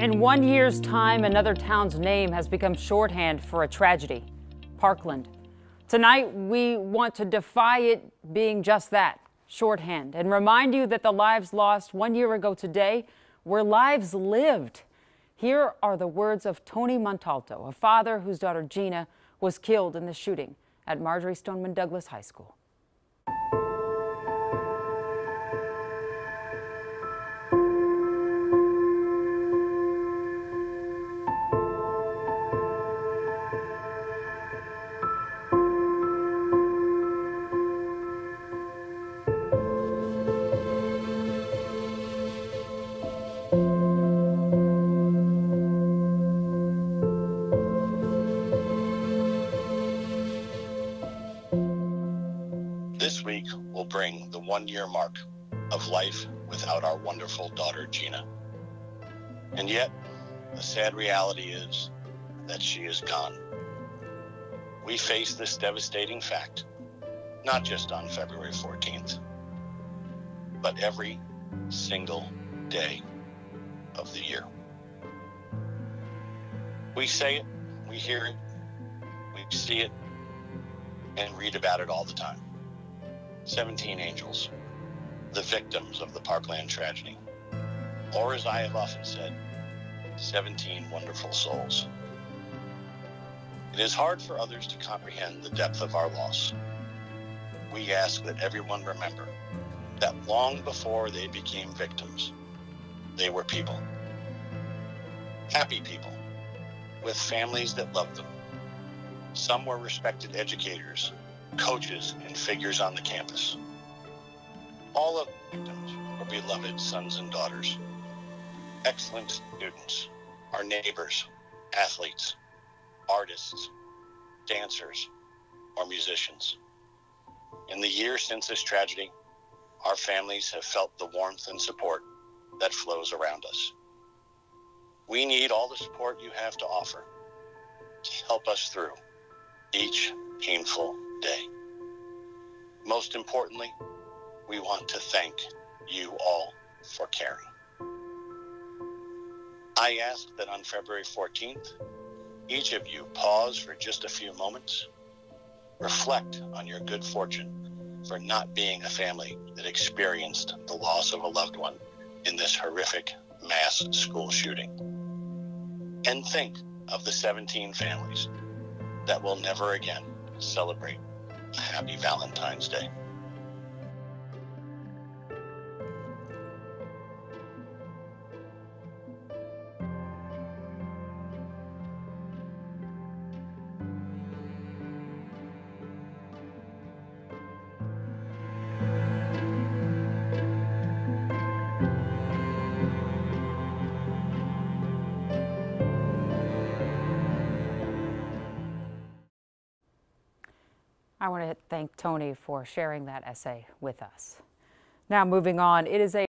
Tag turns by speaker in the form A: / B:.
A: In 1 year's time, another town's name has become shorthand for a tragedy, Parkland. Tonight, we want to defy it being just that, shorthand, and remind you that the lives lost 1 year ago today were lives lived. Here are the words of Tony Montalto, a father whose daughter Gina was killed in the shooting at Marjory Stoneman Douglas High School.
B: This week will bring the 1 year mark of life without our wonderful daughter, Gina. And yet, the sad reality is that she is gone. We face this devastating fact, not just on February 14th, but every single day of the year. We say it, we hear it, we see it, and read about it all the time. 17 angels, the victims of the Parkland tragedy. Or as I have often said, 17 wonderful souls. It is hard for others to comprehend the depth of our loss. We ask that everyone remember that long before they became victims, they were people. Happy people, with families that loved them. Some were respected educators, coaches, and figures on the campus. All of the victims were beloved sons and daughters, excellent students, our neighbors, athletes, artists, dancers, or musicians. In the years since this tragedy, our families have felt the warmth and support that flows around us. We need all the support you have to offer to help us through each painful day. Most importantly, we want to thank you all for caring. I ask that on February 14th, each of you pause for just a few moments, reflect on your good fortune for not being a family that experienced the loss of a loved one in this horrific mass school shooting, and think of the 17 families that will never again celebrate a happy Valentine's Day.
A: I want to thank Tony for sharing that essay with us. Now moving on, it is a